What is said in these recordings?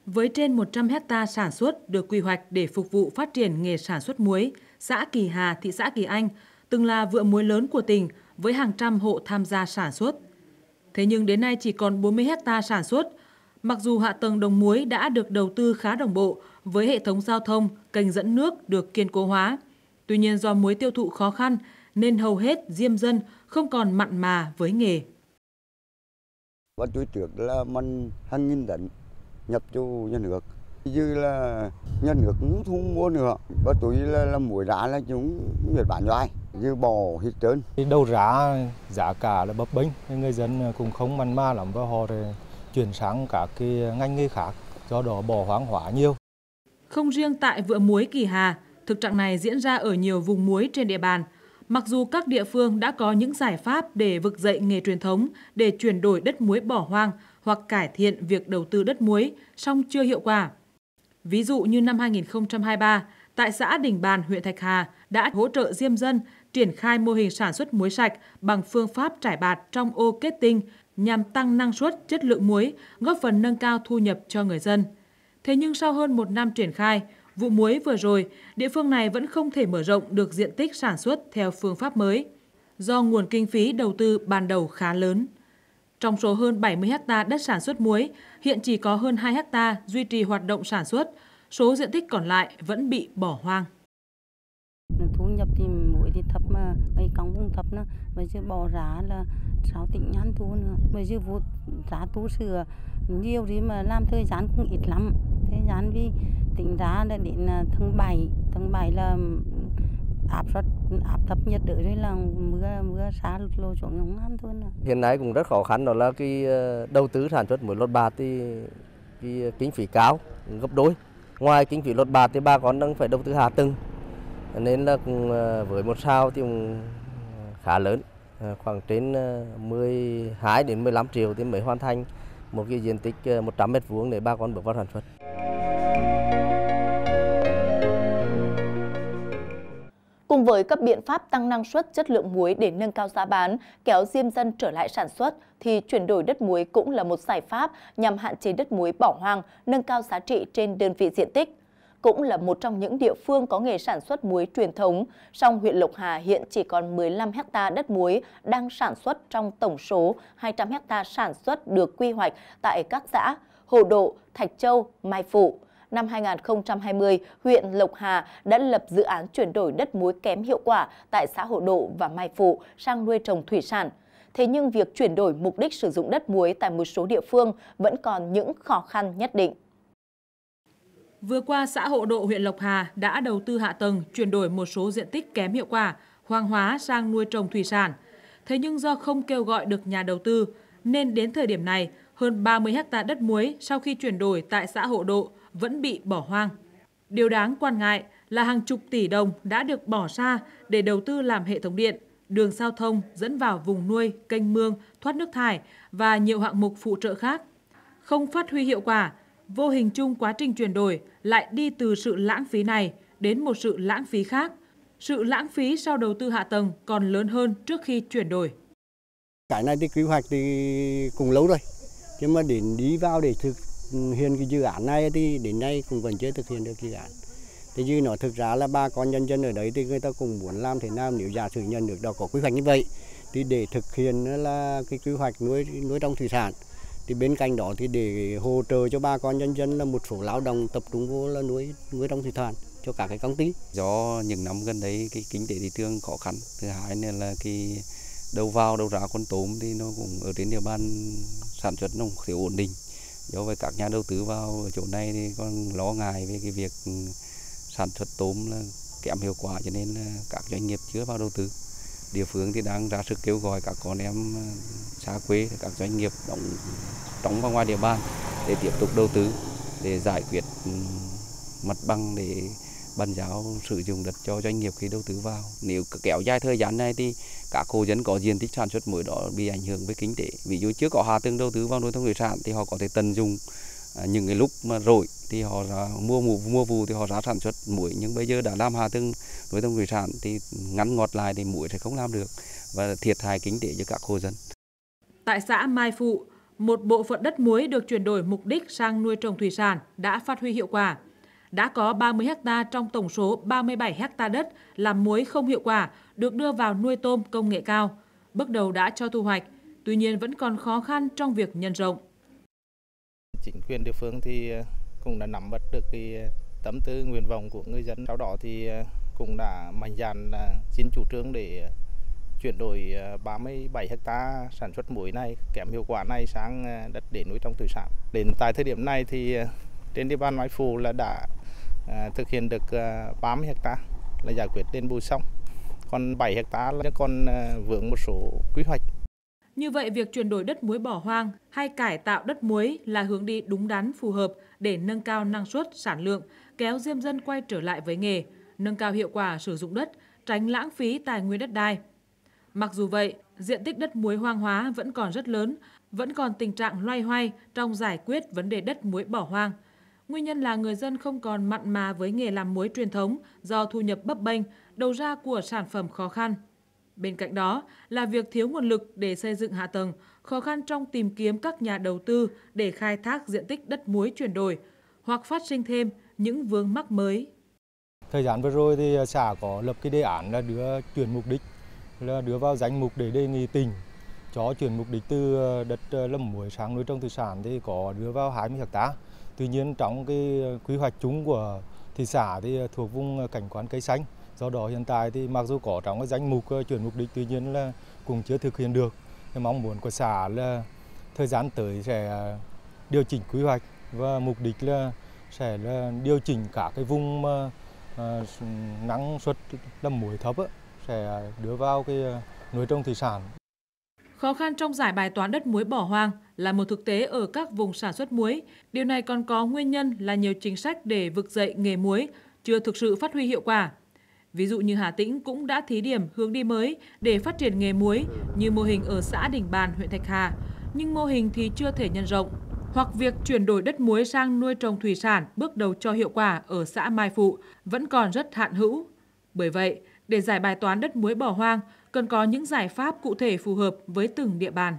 Với trên 100 ha sản xuất được quy hoạch để phục vụ phát triển nghề sản xuất muối, xã Kỳ Hà, thị xã Kỳ Anh từng là vựa muối lớn của tỉnh với hàng trăm hộ tham gia sản xuất. Thế nhưng đến nay chỉ còn 40 ha sản xuất. Mặc dù hạ tầng đồng muối đã được đầu tư khá đồng bộ với hệ thống giao thông, kênh dẫn nước được kiên cố hóa. Tuy nhiên do muối tiêu thụ khó khăn nên hầu hết diêm dân không còn mặn mà với nghề. Và tuổi trước là mình hàng nghìn tấn nhập cho nhà nước, như là nhà nước cũng không mua nữa. Và tuổi là muối rã là chúng biết bán cho ai, như bò hết trơn. Đầu ra giá cả là bấp bênh, người dân cũng không mặn mà lắm và họ chuyển sang các cái ngành nghề khác, do đó bỏ hoang hóa nhiều. Không riêng tại vựa muối Kỳ Hà, thực trạng này diễn ra ở nhiều vùng muối trên địa bàn. Mặc dù các địa phương đã có những giải pháp để vực dậy nghề truyền thống, để chuyển đổi đất muối bỏ hoang hoặc cải thiện việc đầu tư đất muối, song chưa hiệu quả. Ví dụ như năm 2023, tại xã Đình Bàn, huyện Thạch Hà đã hỗ trợ diêm dân triển khai mô hình sản xuất muối sạch bằng phương pháp trải bạt trong ô kết tinh nhằm tăng năng suất, chất lượng muối, góp phần nâng cao thu nhập cho người dân. Thế nhưng sau hơn 1 năm triển khai, vụ muối vừa rồi, địa phương này vẫn không thể mở rộng được diện tích sản xuất theo phương pháp mới, do nguồn kinh phí đầu tư ban đầu khá lớn. Trong số hơn 70 ha đất sản xuất muối, hiện chỉ có hơn 2 ha duy trì hoạt động sản xuất, số diện tích còn lại vẫn bị bỏ hoang. Thu nhập thì muối thì thấp mà cây cong cũng thấp nữa, bây giờ bỏ giá là 6 tỉnh ăn thu nữa, bây giờ vụ giá tu sửa nhiều thì mà làm thời gian cũng ít lắm, thời gian vì tính ra là đến tháng 7 là áp thấp nhiệt đới rồi là mưa xa lụt lội xuống không ăn thôi nữa. Hiện nay cũng rất khó khăn, đó là cái đầu tư sản xuất muối lót bạt thì cái kinh phí cao gấp đôi. Ngoài kinh phí lót bạt thì bà con đang phải đầu tư hạ tầng, nên là cũng với một sao thì cũng khá lớn, khoảng trên 12 đến 15 triệu thì mới hoàn thành một cái diện tích 100 m² để bà con bước vào sản xuất. Cùng với các biện pháp tăng năng suất, chất lượng muối để nâng cao giá bán, kéo diêm dân trở lại sản xuất, thì chuyển đổi đất muối cũng là một giải pháp nhằm hạn chế đất muối bỏ hoang, nâng cao giá trị trên đơn vị diện tích. Cũng là một trong những địa phương có nghề sản xuất muối truyền thống, song huyện Lộc Hà hiện chỉ còn 15 ha đất muối đang sản xuất trong tổng số 200 ha sản xuất được quy hoạch tại các xã Hồ Độ, Thạch Châu, Mai Phụ. Năm 2020, huyện Lộc Hà đã lập dự án chuyển đổi đất muối kém hiệu quả tại xã Hồ Độ và Mai Phụ sang nuôi trồng thủy sản. Thế nhưng việc chuyển đổi mục đích sử dụng đất muối tại một số địa phương vẫn còn những khó khăn nhất định. Vừa qua, xã Hộ Độ, huyện Lộc Hà đã đầu tư hạ tầng chuyển đổi một số diện tích kém hiệu quả, hoang hóa sang nuôi trồng thủy sản. Thế nhưng do không kêu gọi được nhà đầu tư, nên đến thời điểm này, hơn 30 ha đất muối sau khi chuyển đổi tại xã Hộ Độ vẫn bị bỏ hoang. Điều đáng quan ngại là hàng chục tỷ đồng đã được bỏ ra để đầu tư làm hệ thống điện, đường giao thông dẫn vào vùng nuôi, kênh mương, thoát nước thải và nhiều hạng mục phụ trợ khác. Không phát huy hiệu quả, vô hình chung quá trình chuyển đổi lại đi từ sự lãng phí này đến một sự lãng phí khác. Sự lãng phí sau đầu tư hạ tầng còn lớn hơn trước khi chuyển đổi. Cái này thì quy hoạch thì cũng lâu rồi, nhưng mà đến đi vào để thực hiện cái dự án này thì đến nay cũng vẫn chưa thực hiện được dự án. Thế chứ nó thực ra là bà con nhân dân ở đấy thì người ta cũng muốn làm thế nào nếu giả sử nhận được đó có quy hoạch như vậy thì để thực hiện là cái quy hoạch nuôi trồng thủy sản. Thì bên cạnh đó thì để hỗ trợ cho bà con nhân dân là một số lao động tập trung vô là nuôi trồng thủy sản cho các cái công ty. Do những năm gần đây cái kinh tế thị trường khó khăn, thứ hai nữa là cái đầu vào đầu ra con tôm thì nó cũng ở trên địa bàn sản xuất nó thiếu ổn định. Do vậy các nhà đầu tư vào chỗ này thì còn lo ngại về cái việc sản xuất tôm là kém hiệu quả, cho nên là các doanh nghiệp chưa vào đầu tư. Địa phương thì đang ra sức kêu gọi các con em xa quê, các doanh nghiệp đóng vào ngoài địa bàn để tiếp tục đầu tư, để giải quyết mặt bằng, để bàn giao sử dụng đất cho doanh nghiệp khi đầu tư vào. Nếu kéo dài thời gian này thì các hộ dân có diện tích sản xuất muối đó bị ảnh hưởng với kinh tế. Ví dụ chưa có hạ tầng đầu tư vào nuôi trồng thủy sản thì họ có thể tận dụng những cái lúc mà rỗi thì họ ra mùa vụ thì họ ra sản xuất muối, nhưng bây giờ đã làm hạ tầng nuôi trồng thủy sản thì ngắn ngọt lại thì muối sẽ không làm được và thiệt hại kinh tế cho các hộ dân. Tại xã Mai Phụ, một bộ phận đất muối được chuyển đổi mục đích sang nuôi trồng thủy sản đã phát huy hiệu quả. Đã có 30 ha trong tổng số 37 ha đất làm muối không hiệu quả được đưa vào nuôi tôm công nghệ cao. Bước đầu đã cho thu hoạch, tuy nhiên vẫn còn khó khăn trong việc nhân rộng. Chính quyền địa phương thì cũng đã nắm bắt được cái tâm tư nguyện vọng của người dân. Sau đó thì cũng đã mạnh dạn xin chủ trương để chuyển đổi 37 ha sản xuất muối này kém hiệu quả này sang đất để nuôi trồng thủy sản. Đến tại thời điểm này thì trên địa bàn Mai Phụ là đã thực hiện được 30 ha là giải quyết đền bù xong. Còn 7 ha là còn vướng một số quy hoạch. Như vậy, việc chuyển đổi đất muối bỏ hoang hay cải tạo đất muối là hướng đi đúng đắn, phù hợp để nâng cao năng suất, sản lượng, kéo diêm dân quay trở lại với nghề, nâng cao hiệu quả sử dụng đất, tránh lãng phí tài nguyên đất đai. Mặc dù vậy, diện tích đất muối hoang hóa vẫn còn rất lớn, vẫn còn tình trạng loay hoay trong giải quyết vấn đề đất muối bỏ hoang. Nguyên nhân là người dân không còn mặn mà với nghề làm muối truyền thống do thu nhập bấp bênh, đầu ra của sản phẩm khó khăn. Bên cạnh đó là việc thiếu nguồn lực để xây dựng hạ tầng, khó khăn trong tìm kiếm các nhà đầu tư để khai thác diện tích đất muối chuyển đổi hoặc phát sinh thêm những vướng mắc mới. Thời gian vừa rồi thì xã có lập cái đề án là chuyển mục đích, là đưa vào danh mục để đề nghị tỉnh cho chuyển mục đích từ đất lâm muối sang nuôi trồng thủy sản thì có đưa vào 20 ha. Tuy nhiên trong cái quy hoạch chung của thị xã thì thuộc vùng cảnh quan cây xanh. Do đó hiện tại thì mặc dù có trong cái danh mục chuyển mục đích, tuy nhiên là cũng chưa thực hiện được. Cái mong muốn của xã là thời gian tới sẽ điều chỉnh quy hoạch và mục đích là sẽ là điều chỉnh cả cái vùng năng suất lâm muối thấp sẽ đưa vào cái nuôi trồng thủy sản. Khó khăn trong giải bài toán đất muối bỏ hoang là một thực tế ở các vùng sản xuất muối. Điều này còn có nguyên nhân là nhiều chính sách để vực dậy nghề muối chưa thực sự phát huy hiệu quả. Ví dụ như Hà Tĩnh cũng đã thí điểm hướng đi mới để phát triển nghề muối như mô hình ở xã Đình Bàn, huyện Thạch Hà, nhưng mô hình thì chưa thể nhân rộng. Hoặc việc chuyển đổi đất muối sang nuôi trồng thủy sản bước đầu cho hiệu quả ở xã Mai Phụ vẫn còn rất hạn hữu. Bởi vậy, để giải bài toán đất muối bỏ hoang, cần có những giải pháp cụ thể phù hợp với từng địa bàn.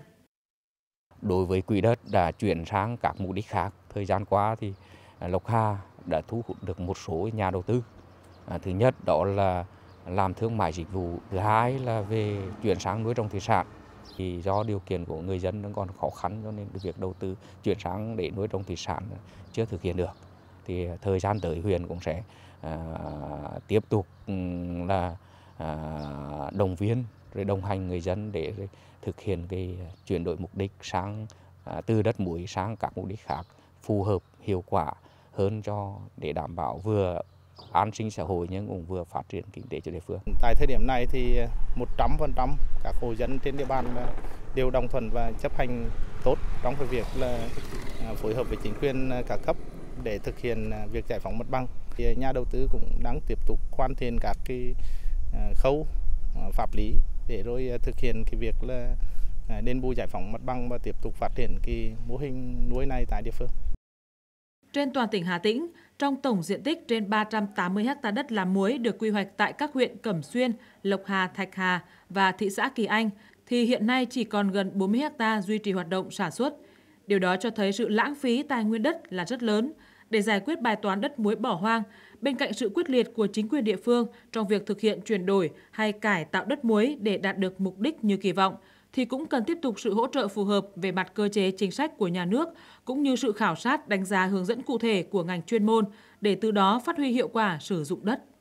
Đối với quỹ đất đã chuyển sang các mục đích khác, thời gian qua thì Lộc Hà đã thu hút được một số nhà đầu tư. Thứ nhất đó là làm thương mại dịch vụ, thứ hai là về chuyển sang nuôi trồng thủy sản. Thì do điều kiện của người dân vẫn còn khó khăn cho nên việc đầu tư chuyển sang để nuôi trồng thủy sản chưa thực hiện được. Thì thời gian tới huyện cũng sẽ tiếp tục là động viên rồi đồng hành người dân để thực hiện cái chuyển đổi mục đích sang từ đất muối sang các mục đích khác phù hợp, hiệu quả hơn để đảm bảo vừa an sinh xã hội nhưng cũng vừa phát triển kinh tế cho địa phương. Tại thời điểm này thì 100% các hộ dân trên địa bàn đều đồng thuận và chấp hành tốt trong cái việc là phối hợp với chính quyền các cấp để thực hiện việc giải phóng mặt bằng. Thì nhà đầu tư cũng đang tiếp tục hoàn thiện các cái khâu pháp lý để rồi thực hiện cái việc là đền bù giải phóng mặt bằng và tiếp tục phát triển cái mô hình nuôi này tại địa phương. Trên toàn tỉnh Hà Tĩnh, trong tổng diện tích trên 380 ha đất làm muối được quy hoạch tại các huyện Cẩm Xuyên, Lộc Hà, Thạch Hà và thị xã Kỳ Anh, thì hiện nay chỉ còn gần 40 ha duy trì hoạt động sản xuất. Điều đó cho thấy sự lãng phí tài nguyên đất là rất lớn. Để giải quyết bài toán đất muối bỏ hoang, bên cạnh sự quyết liệt của chính quyền địa phương trong việc thực hiện chuyển đổi hay cải tạo đất muối để đạt được mục đích như kỳ vọng, thì cũng cần tiếp tục sự hỗ trợ phù hợp về mặt cơ chế chính sách của nhà nước, cũng như sự khảo sát đánh giá hướng dẫn cụ thể của ngành chuyên môn để từ đó phát huy hiệu quả sử dụng đất.